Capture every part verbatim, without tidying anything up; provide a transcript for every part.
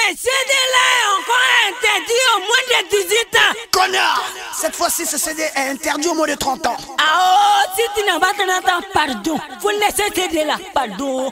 Les C D là est encore interdit au moins de dix-huit ans. Connard! Cette fois-ci, ce C D est interdit au moins de trente ans. Ah oh, si tu n'as pas ton temps, pardon. Faut laisser ce C D là, pardon.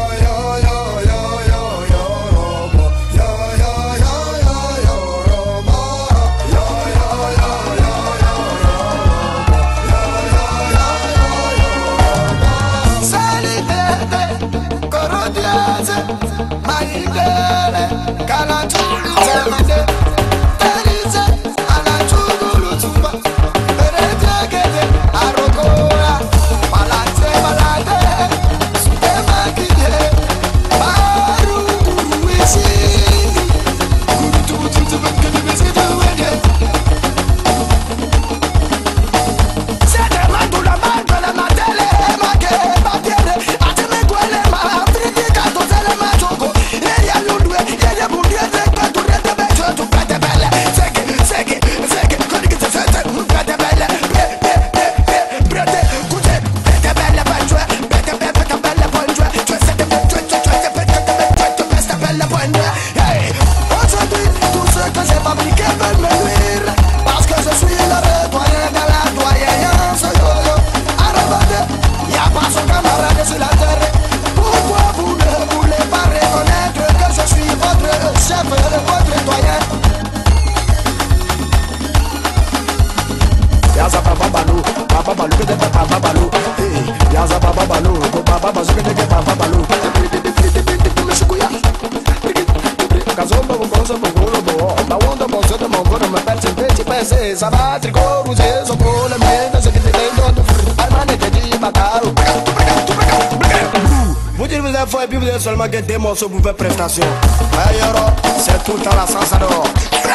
Vous dites vous êtes fort et puis vous avez seulement gagné des morceaux pour faire prestation. Ailleurs, c'est tout le temps la salsa dehors.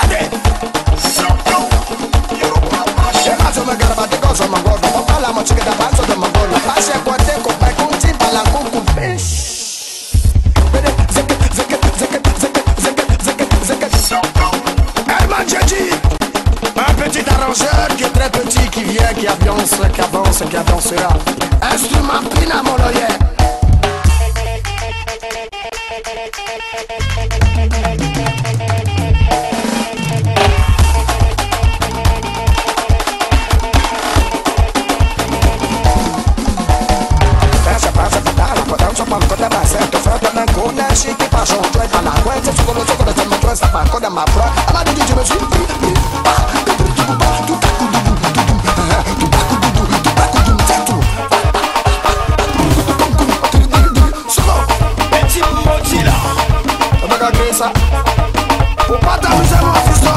Un petit arrangeur qui est très petit, qui vient, qui avance, qui avance, qui avancera. Instrument pina moloye. Faut pas t'amuser mon fiston.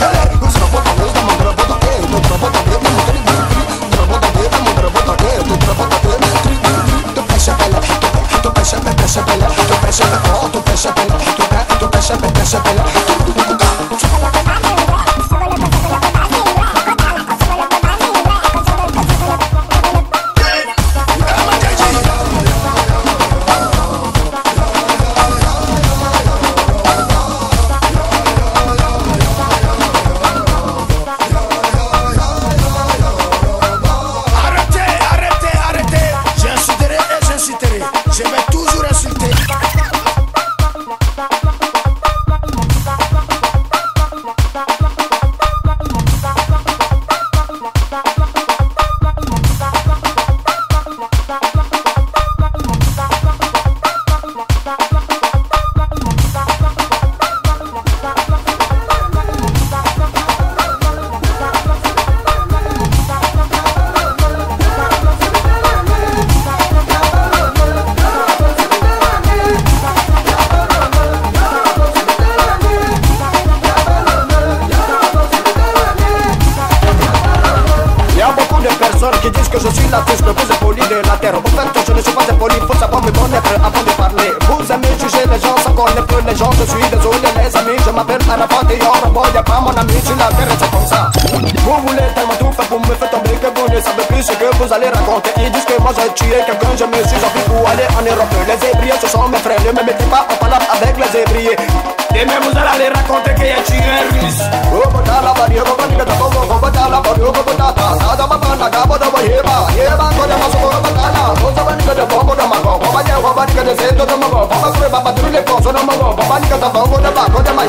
Qui disent que je suis l'artiste, vous êtes poli de la terre. Au fait, je ne suis pas poli, faut savoir me connaître avant de parler. Vous aimez juger les gens sans connaître les gens. Je suis désolé les amis, je m'appelle Arafat et Yorobo. Y'a pas mon ami sur la terre, c'est comme ça. Vous voulez tellement tout faire pour me faire tomber que vous ne savez plus ce que vous allez raconter. Ils disent que moi j'ai tué quelqu'un, je me suis envie pour aller en Europe. Les ébriers, ce sont mes frères, ne me mettez pas en palabre avec les ébriers. Et même vous allez raconter qu'il y a tué un russe. Oh, bata la barrière, oh, bata la barrière, oh, bata la barrière, oh, bata la barrière, oh, Yeba, yeba, kode masoko bakala. Oza banika de bongo de mago, babanya, babanika de zendo de mago, babakure babatule koso de mago, babanika de bongo de bago de mago.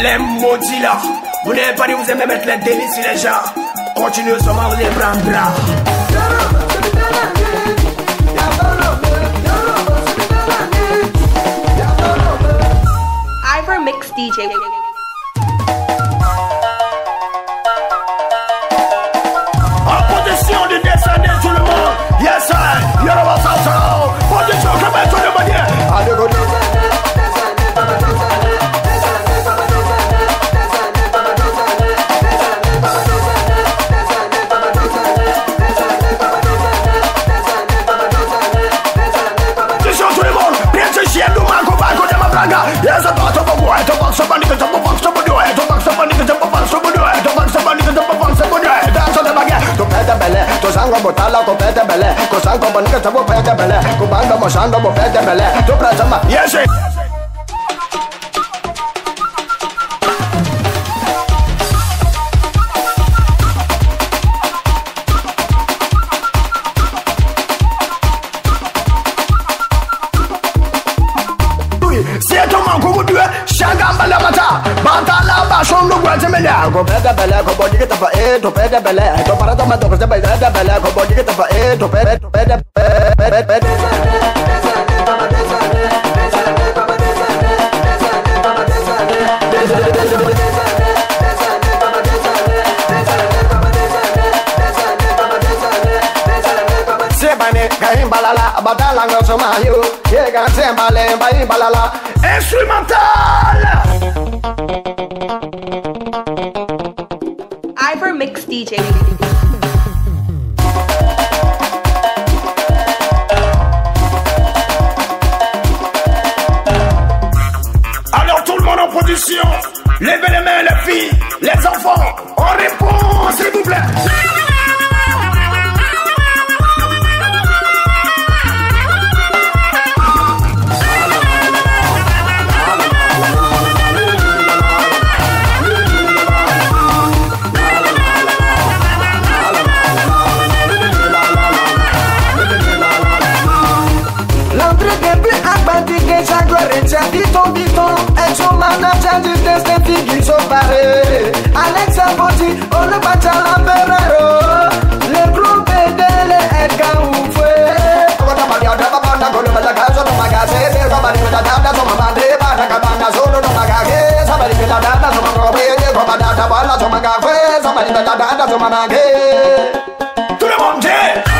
Les maudits là, vous n'avez pas dit vous aimez mettre les délices sur les gens. Continuez seulement, vous les prendra. Ivor Mix D J. En position de descendre tout le monde. Yes, I, you're about to go. Position, come on, tout le monde. Allez, go. Yes, I thought of a boy, to box somebody, to box somebody, to box somebody, to box somebody, to box somebody, to box somebody, dance on the baguette, to pay the belly, to sango botala, to pay the belly, to sango bonica, to pay the belly, to bando moshando, to pay the belly, to presama, yes, it. Go pay the belly, go body get up a to pay the belly, to paratama to pay the belly, go body get up a to pay to pay the Sebane, Kaimbalala, Badalanga Somayu, Yega Sembale, Baimbalala, instrumental. Ivor Mix D J. Alors tout le monde en position, levez les mains les filles, les enfants, on répond s'il vous plaît. Dit-on, dit-on, et son manager du test des figues sont parés. Alexa Botti, on le bat à la Ferrero. Le groupe est de l'Edgar Oufoué. On va t'amarrer à la bande, on va la case, on va casser. On va aller à la dame, on va aller à la cabane, on va gagner. Ça va aller à la dame, on va gagner. On va aller à la balle, on va gagner. Ça va aller à la dame, on va gagner. Tout le monde dit.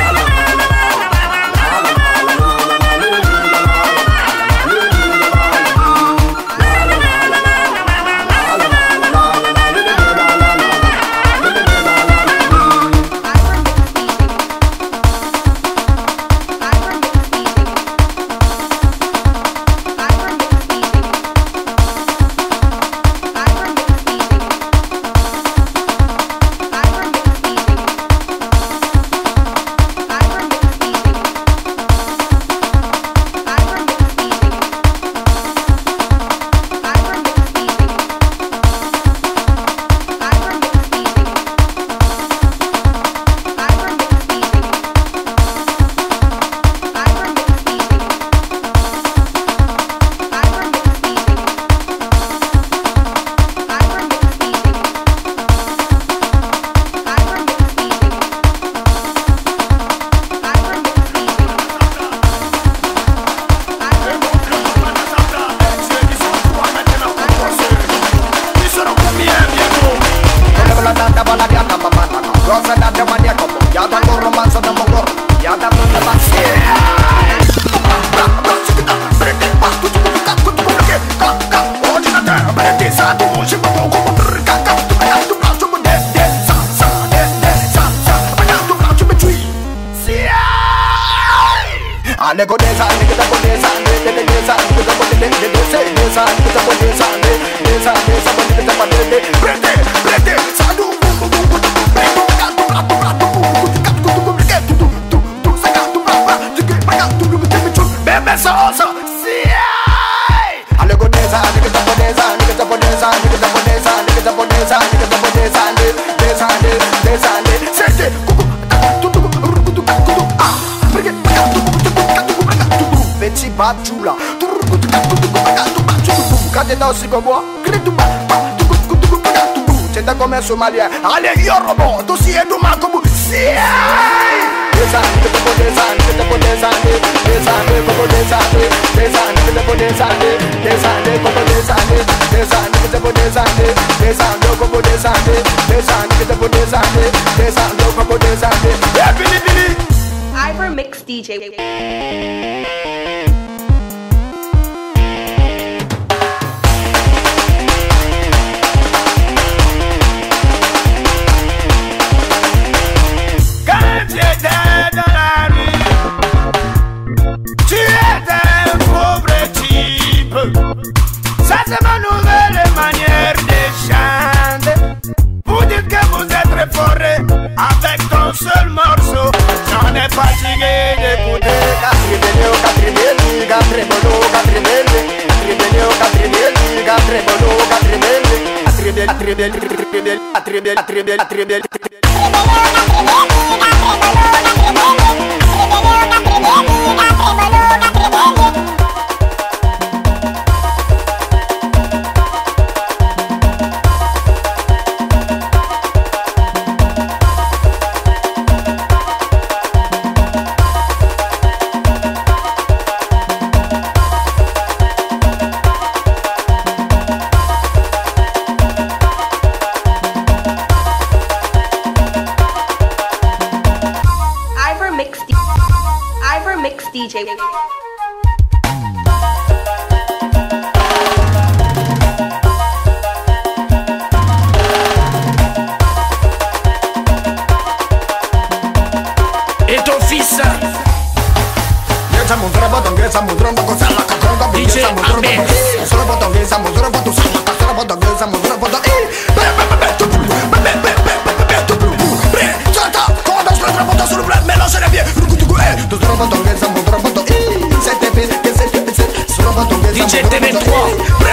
Allez go desa, nigga go desa, nigga desa, nigga go desa, nigga desa, nigga go desa, desa, desa, nigga go desa, prende, prende, sadu, tu tu tu tu tu bebe salsa, allez go desa, nigga go desa, nigga go desa, nigga go desa, nigga go desa, nigga go desa, desa, desa, sente, petit batchou là. Quand t'es dans ce comme moi, t'es comme un Somalien. Allez, Yorobo, tout si est tout mal comme si. Des années, des années, des années, des années, comme des années, des années, des années, des années, comme des années, des années, des années, des années, comme des années, des années, des années, des années, comme des années. Yeah, Billy, Billy. Ivor Mix D J. Ça c'est ma nouvelle manière de chanter. Vous dites que vous êtes fort avec ton seul morceau. J'en ai fatigué d'écouter. Catribelio, catribelli, catribolo, catribelli, catribelio, catribelli, catribolo, catribelli, catribelli, catribelli, catribelli, catribelli, catribelli, Ivor Mix D J. Et ton fils D J Ahmed. D J T V trois.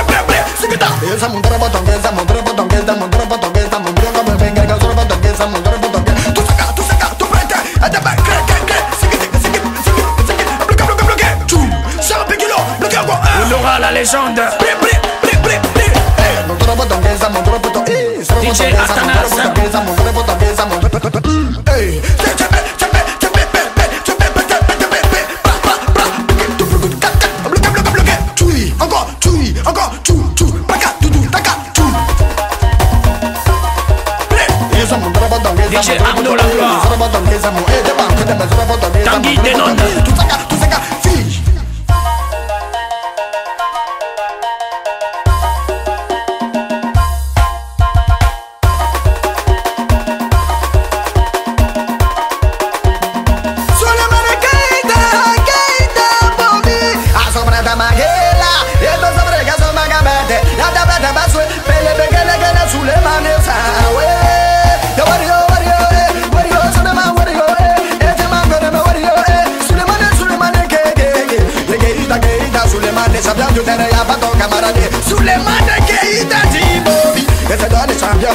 On aura la légende D J Atanas. D J Arnaud Langlois. Tanguy Denon. Sulemane Keita Djibobi, et c'est dans les champions.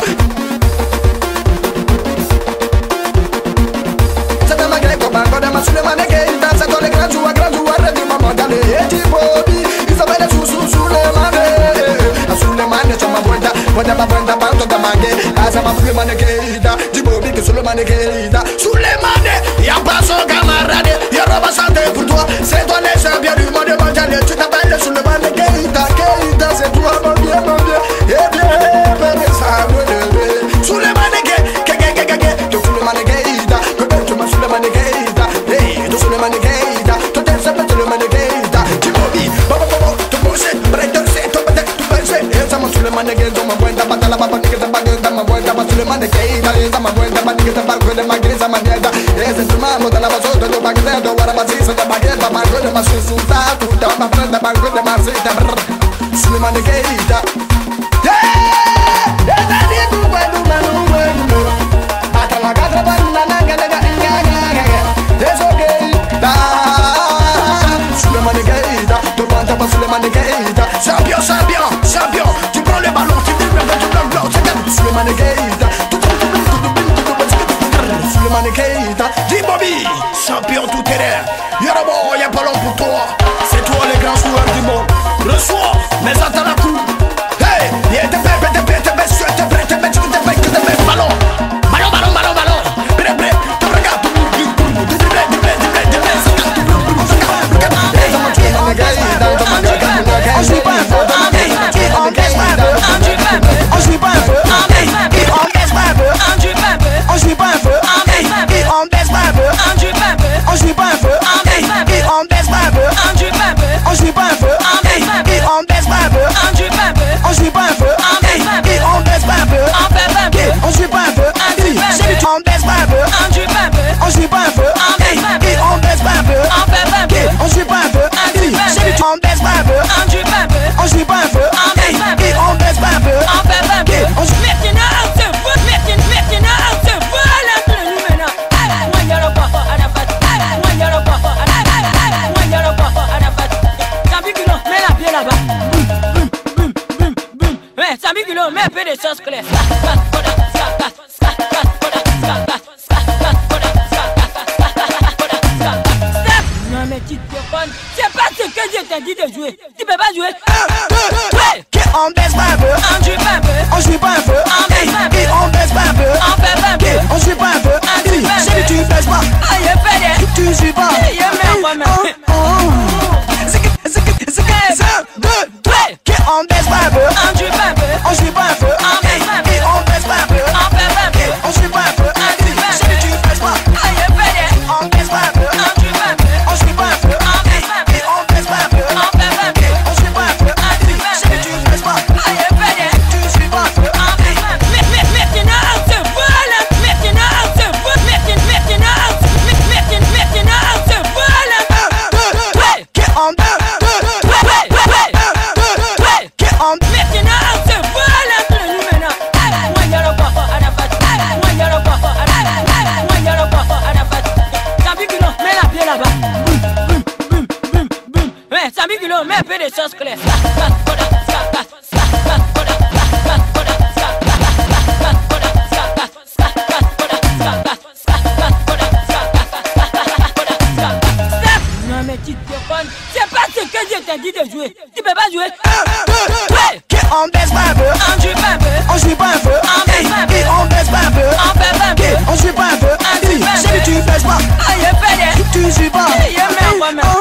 C'est dans ma grève, Bango de ma Sulemane Keita, c'est dans les grands joueurs, grands joueurs du moment d'aller. Et Djibobi, ils s'appellent sous Sulemane. Sulemane, c'est ma boîte, boîte ma boîte, banque de mangue. Ah, c'est ma Sulemane Keita, Djibobi, que Sulemane Keita. Sulemane, y'a pas son camarade, y'a pas santé pour toi. C'est toi les champions du monde mondial, tu t'appelles Sulemane Keita, Keita, c'est toi mon bien, mon bien. Et bien, bien, ça me lève. Sulemane Keita, tu Sulemane Keita, tu m'as Sulemane Keita, hey, tu Sulemane Keita, tu t'es sapé Sulemane Keita. Tu m'obis, papa, papa, tu bouges, près de c'est toi, peut-être tu penses. Et ça m'a Sulemane Keita, ma boîte, ta batala, papa, nigga, ta bague, ta ma boîte, ta Sulemane Keita, et ça ma boîte, ta bague, ta bague, ta bague, ta ma dieta. Et c'est tout ma mode, la base de la bague, de la base, c'est ta bague, ta bague, ta bague, ta tout ta bague, ta bague, ta bague, ta bague. Sulemane Keita. Sulemane Keita, champion, champion, champion. Tu prends le ballon, tu te mets du blanc blanc. Sulemane Keita, Sulemane Keita, Djibobi, champion tout terrain. Yorobo, y'a pas long pour toi. C'est toi les grands joueurs du monde. Reçois mes attends la coupe. Hey, y'a des bébés, des bébés, des bébés, des bébés, des bébés, joue pas un peu. On baisse pas un peu. Et on baisse pas un peu. On baisse pas un peu. On joue Maintenant, on se fout. Maintenant, maintenant, on se fout à l'entraînement maintenant. Moi, y'a le papa à la patte. Moi, y'a le papa à la patte. Moi, y'a le papa à la patte. Sambi kilo, mets la pied là-bas. Boum, boum, boum, boum, boum. Ouais, Sambi kilo, mets un peu de sauce claire. Non mais tu te connes, c'est pas ce que je t'ai dit de jouer. Tu peux pas jouer. un, deux, trois. On baisse pas un peu. On joue pas un peu. On joue pas un peu. On baisse pas un peu. Et on baisse pas un peu. On fait pas un peu. On joue pas un peu. On joue pas un Chérie, peu. tu baisses pas. Ah, je fais des. Tu joues pas. Je mets moi même. un, deux, trois. On baisse pas un peu. On joue pas un peu. On joue pas un peu. On baisse pas un peu. Et on baisse pas un peu. On fait pas un peu. On joue pas un peu. On joue pas un peu. Chérie, tu baisses pas. Ah, je fais des. On baisse pas un peu. On joue pas un peu. On joue pas un peu. On baisse pas un peu. Et on baisse pas un peu. On fait pas un peu. On joue pas un peu. On joue pas un peu. Chérie, tu baisses pas. Ah, je fais des. Tu joues pas un peu. On baisse pas un peu. Mais- mais- Maintenant, on se voit là. Maintenant, on se voit. Maintenant, maintenant, on se- mais- maintenant, maintenant, on se voit là. un, deux, trois. On un, deux, trois. Ouais, ouais, ouais. un, deux, trois. On Maintenant, on se voit l'entraînement maintenant. Moi, y'a le papa à la patte. Moi, y'a le papa à la patte. Moi, y'a le papa à la patte. Sambi kilo, mets la pied là-bas. Boum, boum, boum, boum, boum. Ouais, Sambi kilo, mets un peu de sauce claire. Non mais tu te connes, c'est pas ce que je t'ai dit de jouer. Tu peux pas jouer. un, deux, trois. On baisse pas un peu. On joue pas un peu. On joue pas un peu. On baisse pas un peu. Et on baisse pas un peu. On fait pas un peu. On joue pas un peu. On joue pas un peu. Chérie, tu baisses pas. Ah, je fais des. Tu joues pas. Je mets moi même.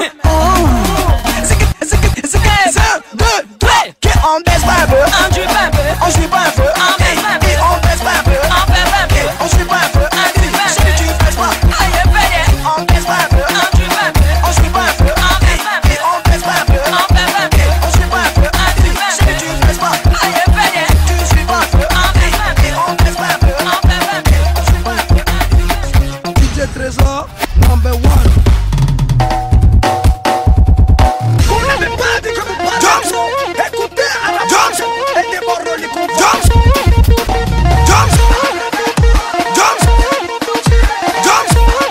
un, deux, trois. On baisse pas un peu. On joue pas un peu. On joue pas un peu. On baisse pas un peu. Et on baisse pas un peu. On fait pas un peu. On joue pas un peu. On joue pas un peu. Chérie, tu baisses pas. Ah, je fais des. On baisse pas un peu. On joue pas un peu. On joue pas un peu. On baisse pas un peu. Et on baisse pas un peu. On fait pas un peu. On joue pas un peu. On joue pas un peu. Chérie, tu baisses pas. Ah, je fais des. Tu joues pas un peu. On baisse pas un peu. Et on baisse pas un peu. On fait pas un peu. On joue pas un peu. D J Trésor, number one. Vous n'avez pas dit que vous parlez. Écoutez à la Jones et démordez les coups. Jones Jones Jones Jones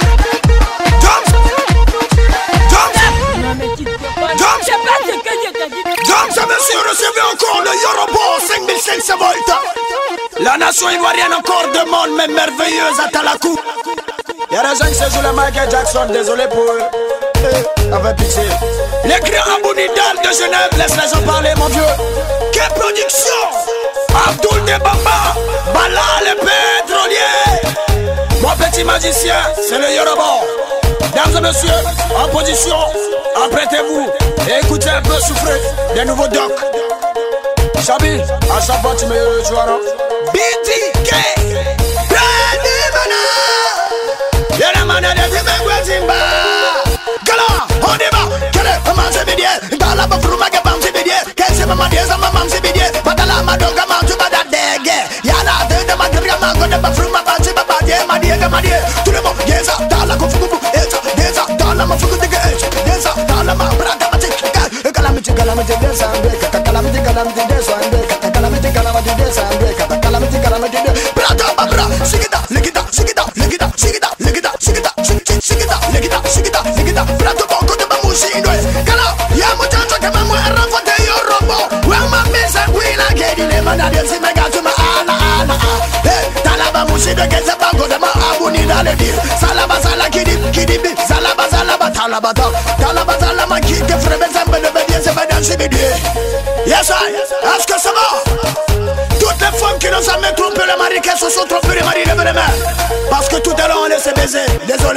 Jones Non mais tu te connes, Jones. c'est pas ce que je t'ai dit. Jones, monsieur, recevez encore le Yorobo cinq mille cinq cents volts. La nation ivoirienne encore demande, mais merveilleuse à Talakou. Y'a des gens qui se jouent le Michael Jackson, désolé pour eux. Eh, avec pitié. Les grands Abounidal de Genève, laisse les gens parler, mon vieux. Quelle production! Abdoul de Bamba, Bala le pétrolier. Mon petit magicien, c'est le Yorobo. Mesdames et messieurs, en position, apprêtez-vous et écoutez un peu souffler des nouveaux docs. Chabi, à chaque fois tu me tu vois non? B D K, Brady Mana, Y'a Mana de Timengwazimba. Gala, on débat, quel est un manche bédier? Dans la bafrouma que bam c'est bédier. Quel c'est maman des hommes, maman c'est bédier. Batala madonga manche bada dégué. Yana de de madriga mango de bafrouma banche babadier. Madie gamadie, tout le monde, yesa, dans la confugu, yesa, yesa, dans la mafugu de gage. Yesa, dans la mabrada matik. Calamity, calamity, dance and break. Calamity, calamity, dance and break. Calamity, calamity, dance and break. Calamity, calamity, dance. Brada babra, sigida, ligida, sigida, ligida, sigida, ligida, sigida, sigida, ligida, sigida, ligida. Brada bongo de bamushi indwe. Kala, ya muchacho kama mwe rafote Yorobo. Wa mamesa wina gedi le manade si mega tuma ana ana. Hey, talaba mushi de geza bango de ma abuni na le dir. Salaba sala kidi kidi bi, salaba salaba talaba ta. Talaba salama kike frebe zembe de bedie se bedie se bedie. Yes I, est-ce que ça va? Toutes les femmes qui nous ont trompé le mari, qu'elles se sont trompées les maris de mes mains. Parce que tout à l'heure on laissait baiser, désolé.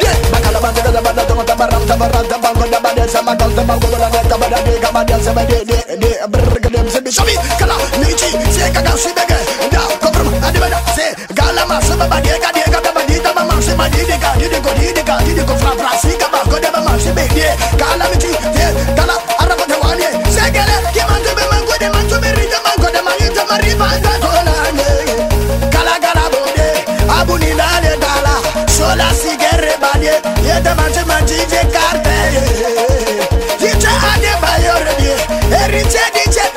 Chabi, kala, michi, c'est gaga, c'est bégé. Da, koprum, adibada, c'est galama, c'est babadi, gadi, gada, badi, dama, c'est madi, diga, didigo, didiga, didigo, fra, fra, si, gaba, godema, c'est bégé. Kala, michi, c'est gala, arabote, wanye, c'est gale, qui mange, be, mango, de, mango, merite, mango, de, mango, mariba, da, tonane. Kala, gala, bode, abuni, dale, dala, sola, sigere, badie, yede, manje, manje, je, carte. Dice, ade, bayor, die, erite, dice,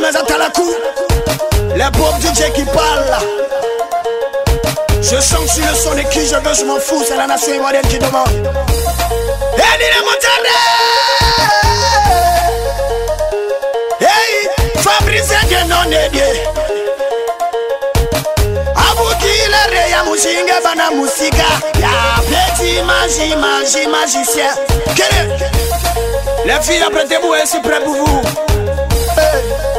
mais attends la coup. Les pauvres D J qui parlent. Je sens sur le son de qui je veux, je m'en fous, c'est la nation ivoirienne qui demande. Et dis le hey, Fabrice de non dédié. Abukile ya musinga bana musika. Ya petit magie, magie, magicien. Quel est? Les filles, apprêtez-vous, elles sont prêtes pour vous. Hey.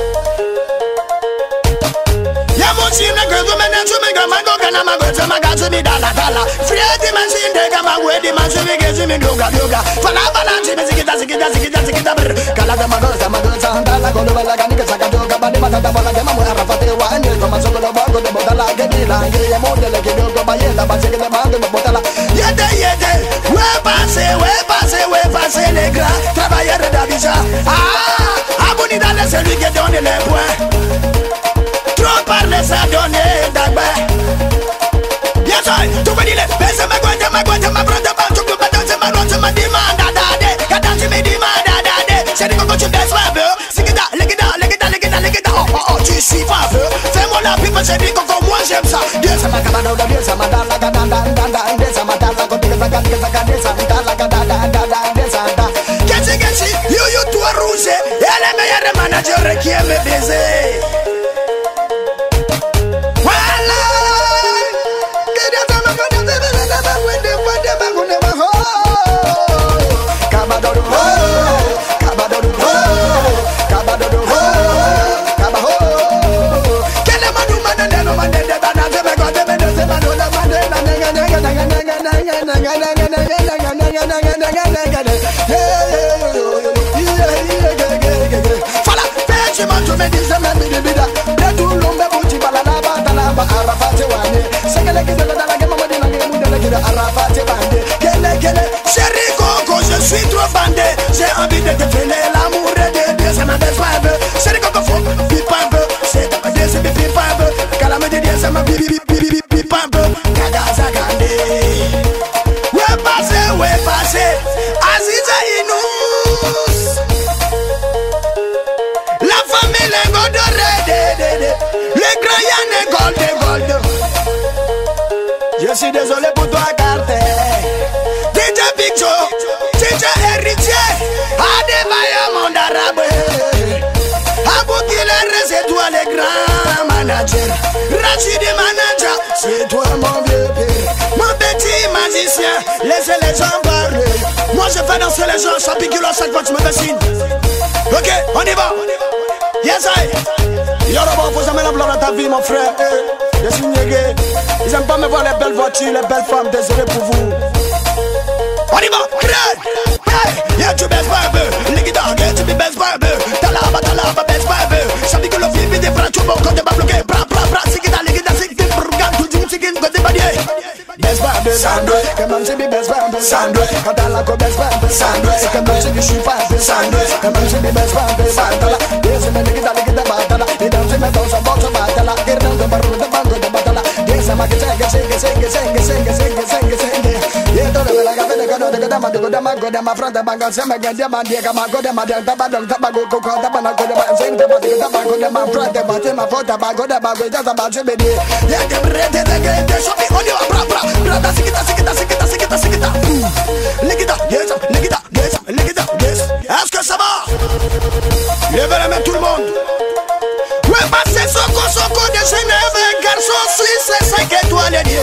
Ya musinga que vous menez, tu me gamas, gana mago, tu m'as mi dala dala. Friedi machine de gama, wedi machine que tu me doga doga. Fala fala, tu me zikita zikita zikita zikita brr. Kala de mago, de mago, sandala, golo bala gani que saca doga, bani matata bala que mamu arafate wa ane, como solo lo bago de botala que dila, que ya modele que doga bayela, base que de mago de botala. Yede yede, ouais passé, ouais passé, ouais passé les gras, travailleurs d'Abidjan. Ah, abonné dans les celui qui donne les points. Trop parler ça donne d'abord. Yes I, tu me dis les, baisse ma guante, ma guante, ma brode, ma tout le bateau, c'est ma route, ma demande à dade. Quand tu me demandes à dade, c'est du coup tu baisses ma vœu. Sigida, legida, legida, legida, legida, oh oh oh, tu suis pas vœu. Fais-moi la pipe, c'est du coup moi j'aime ça. Dieu ça m'a cabano, Dieu ça m'a dala, gadanda, danda, Dieu ça m'a dala, quand tu me zaga, que zaga, Dieu ça m'a dala, gadanda, danda, Dieu ça m'a dala. Qu'est-ce que c'est, you you toi rouge, et les meilleurs managers qui aiment baiser. Je suis trop bandé, j'ai envie de te filer l'amour de Dieu, ça m'a besoin un peu. C'est le coco fou, pipe un peu, c'est ta Dieu, c'est pipe un peu. Calame de Dieu, ça m'a pipe pipe pipe un peu. Kagaza Gandé, ouais passé, ouais passé, Aziza Inous. La famille les godorés, les grands yann et gold, gold. Je suis désolé pour toi, Carter. D J Big Joe, D J Héritier, Adébaya Mondarabe. Aboukile, c'est toi le grand manager. Rachidi manager, c'est toi mon vieux père. Mon petit magicien, laissez les gens parler. Moi je fais danser les gens, chaque kilo, chaque fois tu me fais signe. Ok, on y va. Yes I. Yoruba, faut jamais la gloire dans ta vie mon frère. Je suis négué. Ils aiment pas me voir les belles voitures, les belles femmes, désolé pour vous. On y va, crée, hey, yeah, tu baisses pas un peu, les guitares, yeah, tu me baisses pas un peu, talaba, talaba, baisse pas un peu, ça dit que le film, des bras, tu bon, quand t'es pas bloqué, bra, bra, bra, c'est qui t'a, les guitares, c'est qui t'es, brga, tout dit, c'est qui t'es, côté badier, baisse pas un peu, sandwich, comme même si baisse pas un peu, sandwich, quand t'as la co, baisse pas un peu, sandwich, c'est comme même si je suis pas un peu, sandwich, comme même si baisse pas un peu, batala, yeah, c'est les guitares, les guitares, batala, et dans ce matin, ça porte, batala, et dans le barreau, de banque, de batala, yeah, ça m'a que c'est, que c'est, que c'est, que c'est, que c'est, que c'est, que c'est, que c'est, yeah, dans le la café de cano de Godama de Godama Godama front banga sama gandia mandia kama Godama de tabadong tabago koko tabana Godama sing tabata Godama Godama front batema fota bagoda bagoda tabache bedi ya de brete de gete shopi on you bra bra bra da sikita sikita sikita sikita sikita likita yes likita yes likita yes est-ce que ça va levez la main tout le monde ouais passer soko soko de Genève garçon suisse cinq étoiles lié.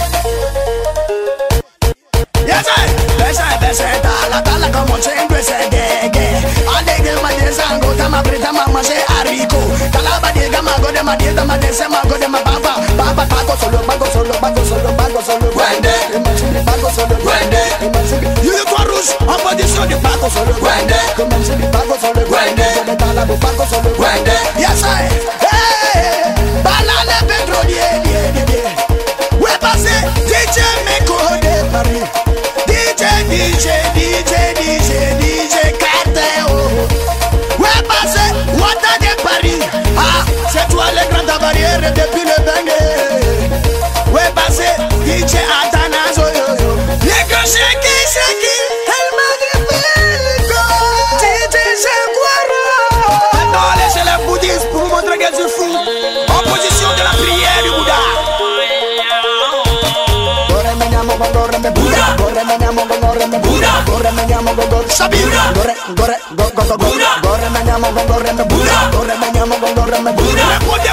Yes, I, yes, I, yes, I, tala, tala, como siempre se degue. Alegre, ma de sango, tama, brita, mama, se arico. Tala, badiga, mago, de ma dieta, ma de se mago, de ma baba. Baba, bago, solo, bago, solo, bago, solo, bago, solo. Wende, imagine, bago, solo, wende, imagine. You, you, toi, rouge, en position de bago, solo, wende. Imagine, bago, solo, wende. Je tala, bago, solo, wende. Yes, I, hey, balale, pétrolier, lié, lié, lié. Ouais, passé, D J Meko de Paris. D J, D J, D J, D J, D J Carter, oh. Ouais, passé, Wata de Paris. Ah, c'est toi le grand barrière depuis le banger. Ouais, passé, D J Atanazo, yo, yo. Les grands shaki, shaki, El Magnifico. D J Jaguaro. gorre me bura, gorre me llamo con gorre me bura, gorre me llamo con gorre Sabira, gorre gorre go go go gorre me llamo con gorre me bura, gorre me llamo con gorre me bura.